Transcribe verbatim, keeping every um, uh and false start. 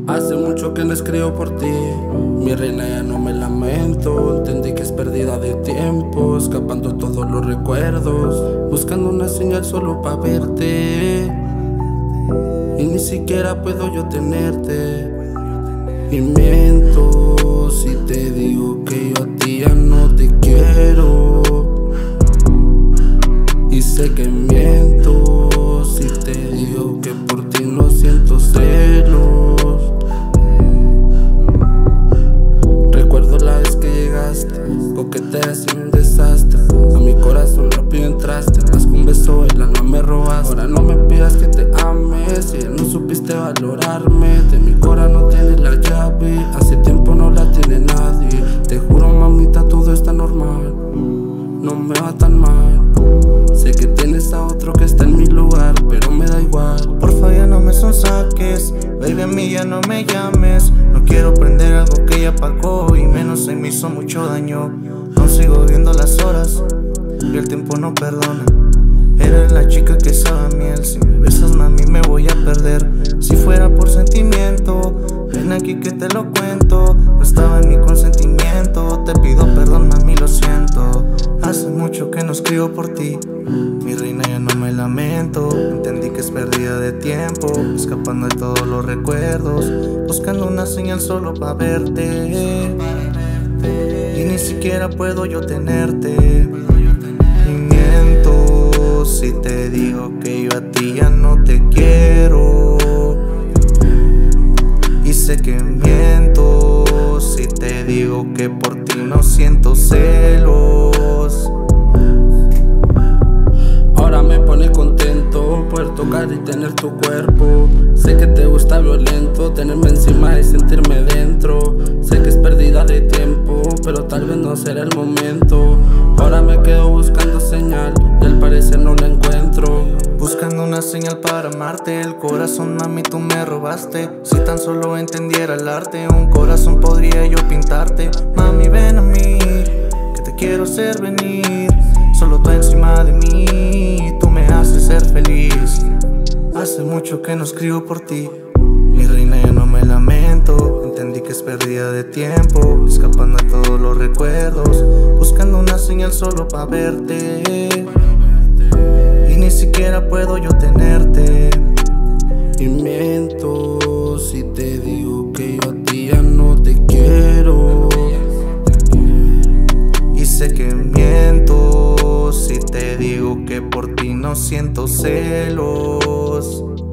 Hace mucho que no escribo por ti, mi reina, ya no me lamento. Entendí que es pérdida de tiempo, escapando todos los recuerdos, buscando una señal solo pa' verte, y ni siquiera puedo yo tenerte. Y miento si te digo que yo a ti ya no te quiero, y sé que miento si te digo que por ti no siento celos. Recuerdo la vez que llegaste, coqueteas y un desastre. A mi corazón rápido entraste, más que un beso el alma me robaste. Ahora no me pidas que te ame, si ya no supiste valorarme. De mi corazón no tienes la llave, hace tiempo no la tiene nadie. Te juro, mamita, todo está normal, no me va tan mal. Sé que tienes a otro que está en mi lugar, pero me da igual. Porfa, ya no me sonsaques, baby, a mí ya no me llames. No quiero prender algo que ya apagó, y menos se me hizo mucho daño. Aún sigo viendo las horas y el tiempo no perdona. Eres la chica que sabe a miel, si me besas, mami, me voy a perder. Si fuera por sentimiento, ven aquí que te lo cuento. No estaba en mi consentimiento, te pido perdón, mami, lo siento. Hace mucho que no escribo por ti, mi reina, ya no me lamento. Entendí que es pérdida de tiempo, escapando de todos los recuerdos, buscando una señal solo pa' verte, y ni siquiera puedo yo tenerte. Y miento si te digo que yo a ti ya no te quiero, y sé que miento si te digo que por ti no siento celos. Ahora me pone contento poder tocar y tener tu cuerpo. Sé que te gusta violento, tenerme encima y sentirme dentro. Sé que es pérdida de tiempo, pero tal vez no será el momento. Ahora me quedo buscando señal y al parecer no la encuentro. Buscando una señal para amarte, el corazón, mami, tú me robaste. Si tan solo entendiera el arte, un corazón podría yo pintarte. Mami, ven a mí, que te quiero hacer venir. Solo tú encima de mí, tú me haces ser feliz. Hace mucho que no escribo por ti, mi reina, ya no me lamento. Entendí que es pérdida de tiempo, escapando de todos los recuerdos, buscando una señal solo pa' verte, y ni siquiera puedo yo tenerte. Y miento si te digo que yo a ti ya no te quiero, y sé que miento si te digo que por ti no siento celos.